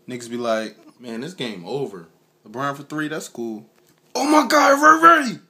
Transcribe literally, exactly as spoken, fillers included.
niggas be like, man, this game over. LeBron for three, that's cool. Oh my God, Ray Ray!